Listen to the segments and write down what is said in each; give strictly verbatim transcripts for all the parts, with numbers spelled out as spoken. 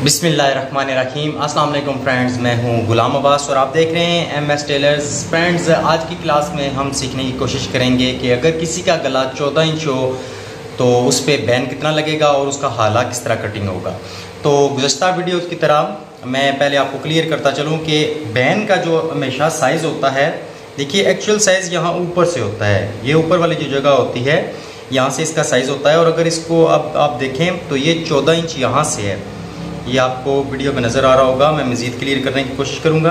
बिस्मिल्लाहिर्रहमानिर्रहीम। अस्सलाम वालेकुम फ्रेंड्स, मैं हूं गुलाम अब्बास और आप देख रहे हैं एम एस टेलर्स। फ्रेंड्स, आज की क्लास में हम सीखने की कोशिश करेंगे कि अगर किसी का गला चौदह इंच हो तो उस पर बैन कितना लगेगा और उसका हाला किस तरह कटिंग होगा। तो गुज़श्ता वीडियो की तरह मैं पहले आपको क्लियर करता चलूँ कि बैन का जो हमेशा साइज़ होता है, देखिए एक्चुअल साइज़ यहाँ ऊपर से होता है, ये ऊपर वाली जो जगह होती है यहाँ से इसका साइज़ होता है। और अगर इसको अब आप देखें तो ये चौदह इंच यहाँ से है, ये आपको वीडियो में नज़र आ रहा होगा। मैं मज़ीद क्लियर करने की कोशिश करूँगा।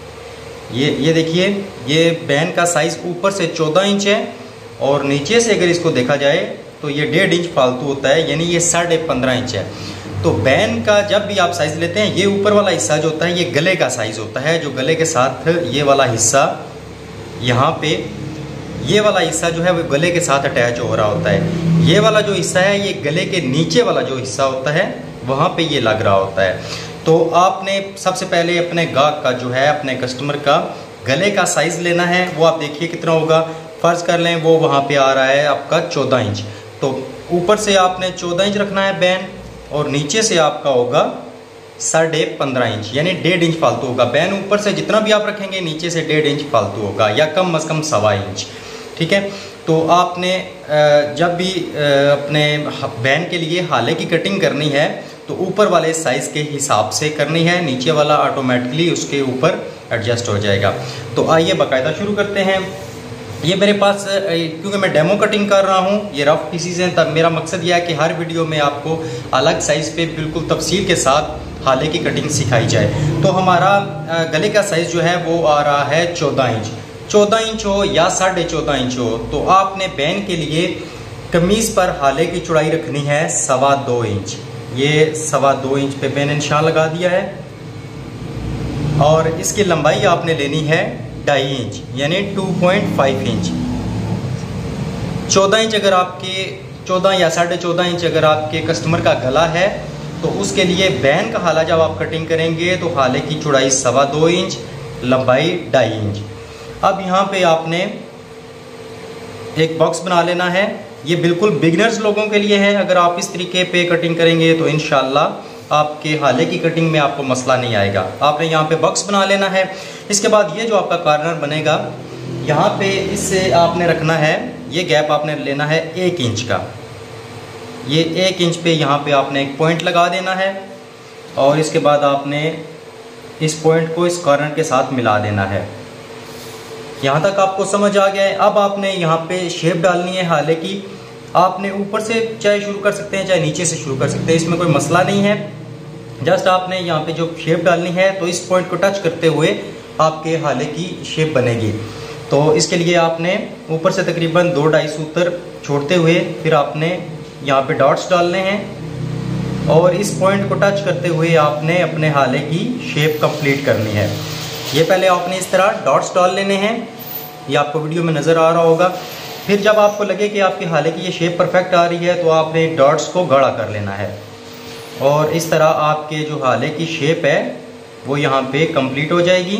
ये ये देखिए, ये बैन का साइज़ ऊपर से चौदह इंच है और नीचे से अगर इसको देखा जाए तो ये डेढ़ इंच फालतू होता है, यानी ये साढ़े पंद्रह इंच है। तो बैन का जब भी आप साइज़ लेते हैं, ये ऊपर वाला हिस्सा जो होता है ये गले का साइज़ होता है, जो गले के साथ ये वाला हिस्सा यहाँ पे, ये वाला हिस्सा जो है वो गले के साथ अटैच हो रहा होता है। ये वाला जो हिस्सा है ये गले के नीचे वाला जो हिस्सा होता है वहाँ पे ये लग रहा होता है। तो आपने सबसे पहले अपने गाहक का जो है, अपने कस्टमर का गले का साइज़ लेना है। वो आप देखिए कितना होगा, फ़र्ज़ कर लें वो वहाँ पे आ रहा है आपका चौदह इंच। तो ऊपर से आपने चौदह इंच रखना है बैन और नीचे से आपका होगा साढ़े पंद्रह इंच, यानी डेढ़ इंच फालतू होगा। बैन ऊपर से जितना भी आप रखेंगे नीचे से डेढ़ इंच फालतू होगा, या कम अज़ कम सवा इंच। ठीक है। तो आपने जब भी अपने बैन के लिए हाले की कटिंग करनी है तो ऊपर वाले साइज़ के हिसाब से करनी है, नीचे वाला ऑटोमेटिकली उसके ऊपर एडजस्ट हो जाएगा। तो आइए बाकायदा शुरू करते हैं। ये मेरे पास, क्योंकि मैं डेमो कटिंग कर रहा हूँ, ये रफ पीसीज हैं, तब मेरा मकसद यह है कि हर वीडियो में आपको अलग साइज़ पे बिल्कुल तफसील के साथ हाले की कटिंग सिखाई जाए। तो हमारा गले का साइज़ जो है वो आ रहा है चौदह इंच। चौदह इंच हो या साढ़े चौदह इंच हो, तो आपने बैन के लिए कमीज़ पर हाले की चौड़ाई रखनी है सवा दो इंच। ये सवा दो इंच पे मैंने निशान लगा दिया है और इसकी लंबाई आपने लेनी है ढाई इंच, यानी टू पॉइंट फाइव इंच। चौदह इंच अगर आपके चौदह या साढ़े चौदह इंच अगर आपके कस्टमर का गला है तो उसके लिए बैन का हाला जब आप कटिंग करेंगे तो हाले की चौड़ाई सवा दो इंच, लंबाई ढाई इंच। अब यहाँ पे आपने एक बॉक्स बना लेना है। ये बिल्कुल बिगिनर्स लोगों के लिए है। अगर आप इस तरीके पे कटिंग करेंगे तो इंशाल्लाह आपके हाले की कटिंग में आपको मसला नहीं आएगा। आपने यहाँ पे बॉक्स बना लेना है। इसके बाद ये जो आपका कॉर्नर बनेगा, यहाँ पे इससे आपने रखना है, ये गैप आपने लेना है एक इंच का। ये एक इंच पे यहाँ पे आपने एक पॉइंट लगा देना है और इसके बाद आपने इस पॉइंट को इस कॉर्नर के साथ मिला देना है। यहाँ तक आपको समझ आ गया है। अब आपने यहाँ पे शेप डालनी है हाले की। आपने ऊपर से चाहे शुरू कर सकते हैं चाहे नीचे से शुरू कर सकते हैं, इसमें कोई मसला नहीं है। जस्ट आपने यहाँ पे जो शेप डालनी है तो इस पॉइंट को टच करते हुए आपके हाले की शेप बनेगी। तो इसके लिए आपने ऊपर से तकरीबन दो ढाई सूत्र छोड़ते हुए फिर आपने यहाँ पे डॉट्स डालने हैं और इस पॉइंट को टच करते हुए आपने अपने हाले की शेप कंप्लीट करनी है। ये पहले आपने इस तरह डॉट्स डाल लेने हैं, ये आपको वीडियो में नज़र आ रहा होगा। फिर जब आपको लगे कि आपके हाले की ये शेप परफेक्ट आ रही है तो आपने डॉट्स को गाढ़ा कर लेना है और इस तरह आपके जो हाले की शेप है वो यहाँ पे कंप्लीट हो जाएगी।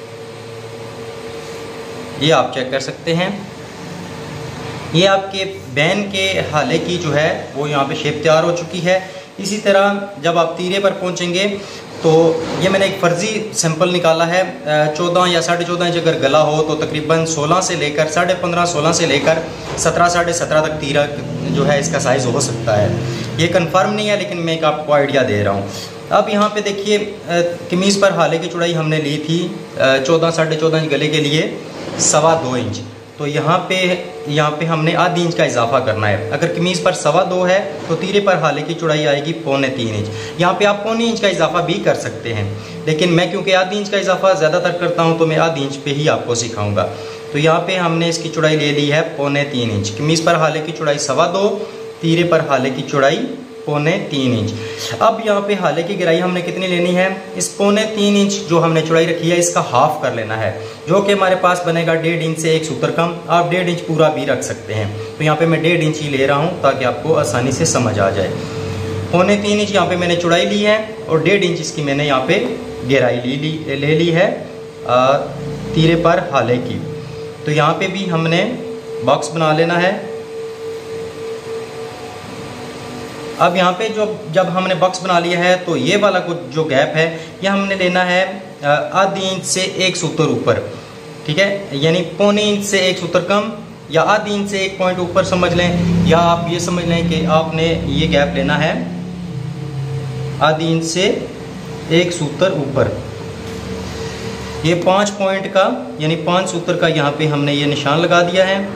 ये आप चेक कर सकते हैं। ये आपके बैन के हाले की जो है वो यहाँ पे शेप तैयार हो चुकी है। इसी तरह जब आप तीरे पर पहुँचेंगे तो ये मैंने एक फ़र्ज़ी सैंपल निकाला है। चौदह या साढ़े चौदह इंच अगर गला हो तो तकरीबन सोलह से लेकर साढ़े पंद्रह सोलह से लेकर सत्रह साढ़े सत्रह तक तीरा जो है इसका साइज़ हो सकता है। ये कंफर्म नहीं है लेकिन मैं एक आपको आइडिया दे रहा हूँ। अब यहाँ पे देखिए, कमीज़ पर हाले की चौड़ाई हमने ली थी चौदह साढ़े चौदह इंच, गले के लिए सवा दो इंच। तो यहाँ पे यहाँ पे हमने आधी इंच का इजाफा करना है। अगर कमीज़ पर सवा दो है तो तीरे पर हाले की चौड़ाई आएगी पौने तीन इंच। यहाँ पे आप पौने इंच का इजाफा भी कर सकते हैं, लेकिन मैं क्योंकि आधी इंच का इजाफा ज़्यादातर करता हूँ तो मैं आधी इंच पे ही आपको सिखाऊंगा। तो यहाँ पे हमने इसकी चौड़ाई ले ली है पौने तीन इंच। कमीज़ पर हाले की चौड़ाई सवा दो, तीरे पर हाले की चौड़ाई पौने तीन इंच। अब यहाँ पे हाले की गहराई हमने कितनी लेनी है, इस पौने तीन इंच जो हमने चौड़ाई रखी है इसका हाफ कर लेना है, जो कि हमारे पास बनेगा डेढ़ इंच से एक सूत्र कम। आप डेढ़ इंच पूरा भी रख सकते हैं। तो यहाँ पे मैं डेढ़ इंच ही ले रहा हूँ ताकि आपको आसानी से समझ आ जाए। पौने तीन इंच यहाँ पे मैंने चौड़ाई ली है और डेढ़ इंच इसकी मैंने यहाँ पे गहराई ली ली ले ली है आ, तीरे पर हाले की। तो यहाँ पे भी हमने बॉक्स बना लेना है। अब यहाँ पे जो जब हमने बॉक्स बना लिया है तो ये वाला कुछ जो गैप है ये हमने लेना है आधी इंच से एक सूत्र ऊपर, ठीक है, यानी पौने इंच से एक सूत्र कम या आधी इंच से एक पॉइंट ऊपर समझ लें, या आप ये समझ लें कि आपने ये गैप लेना है आधी इंच से एक सूत्र ऊपर। ये पाँच पॉइंट का यानी पाँच सूत्र का यहाँ पे हमने ये निशान लगा दिया है।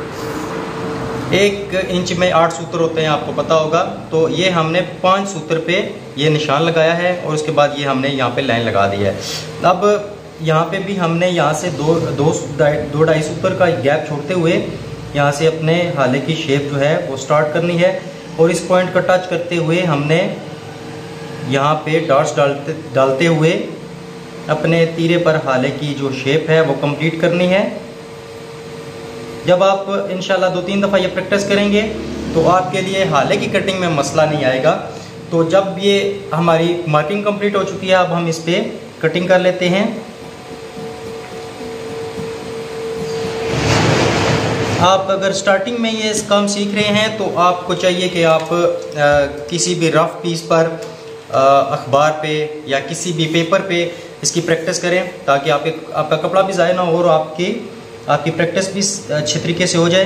एक इंच में आठ सूत्र होते हैं, आपको पता होगा, तो ये हमने पाँच सूत्र पे ये निशान लगाया है और उसके बाद ये हमने यहाँ पे लाइन लगा दी है। अब यहाँ पे भी हमने यहाँ से दो दो दो ढाई सूत्र का गैप छोड़ते हुए यहाँ से अपने हाले की शेप जो है वो स्टार्ट करनी है और इस पॉइंट का टच करते हुए हमने यहाँ पे डॉट्स डालते डालते हुए अपने तीरे पर हाले की जो शेप है वो कंप्लीट करनी है। जब आप इंशाल्लाह दो तीन दफ़ा ये प्रैक्टिस करेंगे तो आपके लिए हाले की कटिंग में मसला नहीं आएगा। तो जब ये हमारी मार्किंग कंप्लीट हो चुकी है, अब हम इस पर कटिंग कर लेते हैं। आप अगर स्टार्टिंग में ये काम सीख रहे हैं तो आपको चाहिए कि आप आ, किसी भी रफ पीस पर, अखबार पे या किसी भी पेपर पे इसकी प्रैक्टिस करें ताकि आप एक, आपका कपड़ा भी ज़ाया ना हो और आपकी आपकी प्रैक्टिस भी अच्छे तरीके से हो जाए।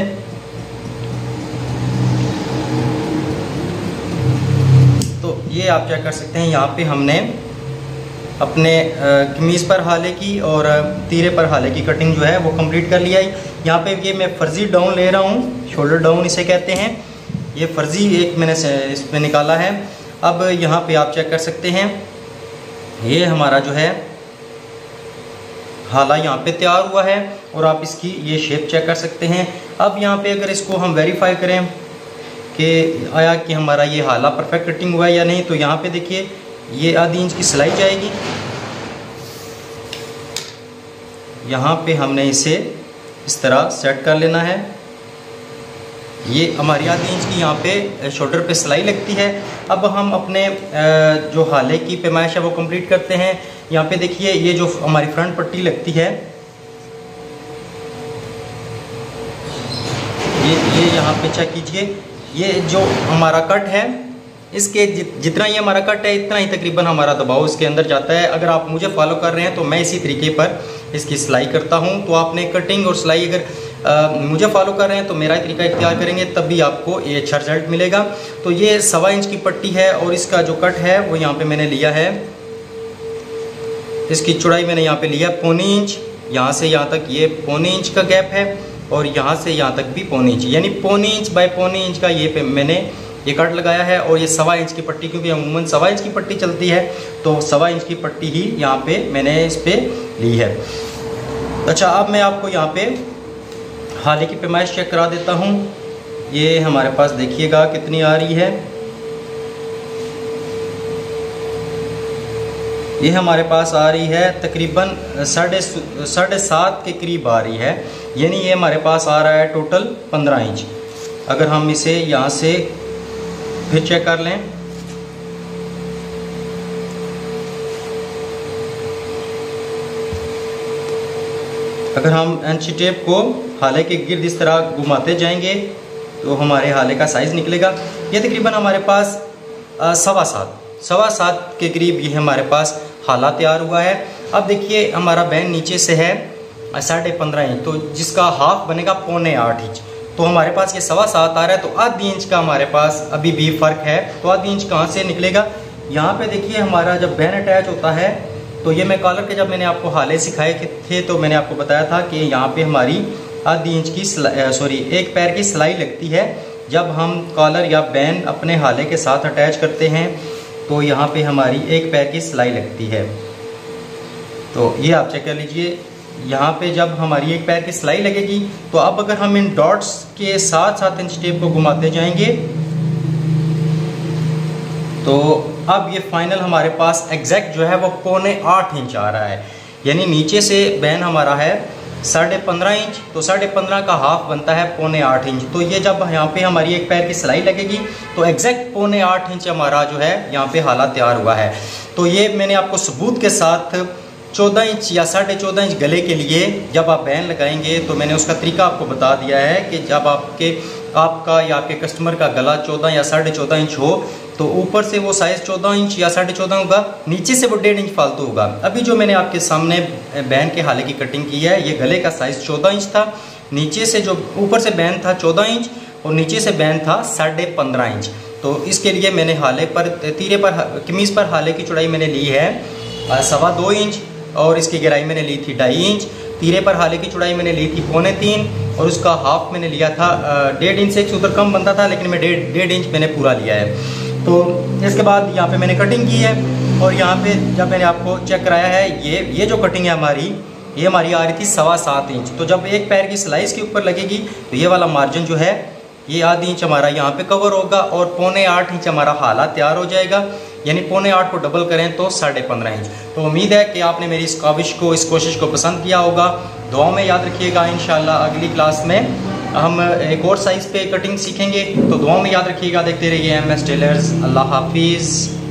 तो ये आप क्या कर सकते हैं, यहाँ पे हमने अपने कमीज़ पर हाले की और तीरे पर हाले की कटिंग जो है वो कंप्लीट कर लिया है। यहाँ पे ये मैं फर्जी डाउन ले रहा हूँ, शोल्डर डाउन इसे कहते हैं। ये फर्जी एक मैंने इसमें निकाला है। अब यहाँ पे आप चेक कर सकते हैं, ये हमारा जो है हाला यहाँ पे तैयार हुआ है और आप इसकी ये शेप चेक कर सकते हैं। अब यहाँ पे अगर इसको हम वेरीफाई करें कि आया कि हमारा ये हाला परफेक्ट कटिंग हुआ है या नहीं, तो यहाँ पे देखिए ये आधी इंच की सिलाई जाएगी। यहाँ पे हमने इसे इस तरह सेट कर लेना है। ये हमारी आधी इंच की यहाँ पे शोल्डर पे सिलाई लगती है। अब हम अपने जो हाले की पैमाइश है वो कंप्लीट करते हैं। यहाँ पे देखिए ये जो हमारी फ्रंट पट्टी लगती है, ये ये यहाँ पे चेक कीजिए, ये जो हमारा कट है इसके जितना ये हमारा कट है इतना ही तकरीबन हमारा दबाव इसके अंदर जाता है। अगर आप मुझे फॉलो कर रहे हैं तो मैं इसी तरीके पर इसकी सिलाई करता हूँ। तो आपने कटिंग और सिलाई अगर आ, मुझे फॉलो कर रहे हैं तो मेरा ही तरीका इख्तियार करेंगे, तब भी आपको ये अच्छा रिजल्ट मिलेगा। तो ये सवा इंच की पट्टी है और इसका जो कट है वो यहाँ पे मैंने लिया है, इसकी चौड़ाई मैंने यहाँ पे लिया पौनी इंच। यहाँ से यहाँ तक ये पौनी इंच का गैप है और यहाँ से यहाँ तक भी पौनी इंच, यानी पौनी इंच बाय पौनी इंच का ये पे मैंने ये कट लगाया है। और ये सवा इंच की पट्टी, क्योंकि अमूमन सवा इंच की पट्टी चलती है, तो सवा इंच की पट्टी ही यहाँ पे मैंने इस पे ली है। अच्छा, अब मैं आपको यहाँ पे हाले की पैमाइश चेक करा देता हूँ। ये हमारे पास देखिएगा कितनी आ रही है। ये हमारे पास आ रही है तकरीबन साढ़े साढ़े सात के करीब आ रही है, यानी ये हमारे पास आ रहा है टोटल पंद्रह इंच। अगर हम इसे यहाँ से फिर चेक कर लें, अगर हम इंची टेप को हाले के गिर्द इस तरह घुमाते जाएंगे तो हमारे हाले का साइज़ निकलेगा। ये तकरीबन हमारे पास आ, सवा सात सवा सात के करीब ये हमारे पास हाला तैयार हुआ है। अब देखिए हमारा बैन नीचे से है साढ़े पंद्रह इंच, तो जिसका हाफ बनेगा पौने आठ इंच। तो हमारे पास ये सवा सात आ रहा है, तो आधी इंच का हमारे पास अभी भी फ़र्क है। तो आधी इंच कहाँ से निकलेगा, यहाँ पे देखिए हमारा जब बैन अटैच होता है, तो ये मैं कॉलर के जब मैंने आपको हाले सिखाए थे तो मैंने आपको बताया था कि यहाँ पे हमारी आधी इंच की सॉरी एक पैर की सिलाई लगती है। जब हम कॉलर या बैन अपने हाले के साथ अटैच करते हैं तो यहाँ पे हमारी एक पैर की सिलाई लगती है। तो ये आप चेक कर लीजिए, यहाँ पे जब हमारी एक पैर की सिलाई लगेगी, तो अब अगर हम इन डॉट्स के साथ साथ इंच टेप को घुमाते जाएंगे तो अब ये फाइनल हमारे पास एग्जैक्ट जो है वो पौने आठ इंच आ रहा है। यानी नीचे से बैन हमारा है साढ़े पंद्रह इंच, तो साढ़े पंद्रह का हाफ बनता है पौने आठ इंच। तो ये जब यहाँ पे हमारी एक पैर की सिलाई लगेगी तो एग्जैक्ट पौने आठ इंच हमारा जो है यहाँ पे हाला तैयार हुआ है। तो ये मैंने आपको सबूत के साथ चौदह इंच या साढ़े चौदह इंच गले के लिए जब आप बैन लगाएंगे तो मैंने उसका तरीका आपको बता दिया है कि जब आपके आपका या आपके कस्टमर का गला चौदह या साढ़े चौदह इंच हो तो ऊपर से वो साइज़ चौदह इंच या साढ़े चौदह होगा, नीचे से वो डेढ़ इंच फालतू होगा। अभी जो मैंने आपके सामने बैन के हाले की कटिंग की है, ये गले का साइज़ चौदह इंच था, नीचे से जो ऊपर से बैन था चौदह इंच और नीचे से बैन था साढ़े पंद्रह इंच। तो इसके लिए मैंने हाले पर तीरे पर कमीज़ पर हाले की चौड़ाई मैंने ली है सवा दो इंच और इसकी गहराई मैंने ली थी ढाई इंच। तीरे पर हाले की चौड़ाई मैंने ली थी पौने तीन और उसका हाफ मैंने लिया था डेढ़ इंच से एक उधर कम बनता था, लेकिन मैं डेढ़ डेढ़ इंच मैंने पूरा लिया है। तो इसके बाद यहाँ पे मैंने कटिंग की है और यहाँ पे जब मैंने आपको चेक कराया है, ये ये जो कटिंग है हमारी, ये हमारी आ रही थी सवा सात इंच। तो जब एक पैर की सिलाई के ऊपर लगेगी तो ये वाला मार्जिन जो है ये आधी इंच हमारा यहाँ पे कवर होगा और पौने आठ इंच हमारा हाला तैयार हो जाएगा, यानी पौने आठ को डबल करें तो साढ़े पंद्रह इंच। तो उम्मीद है कि आपने मेरी इस काविश को इस कोशिश को पसंद किया होगा। दुआओं में याद रखिएगा। इंशाल्लाह अगली क्लास में हम एक और साइज़ पे कटिंग सीखेंगे, तो दुआओं में याद रखिएगा। देखते रहिए एम एस टेलर्स। अल्लाह हाफिज़।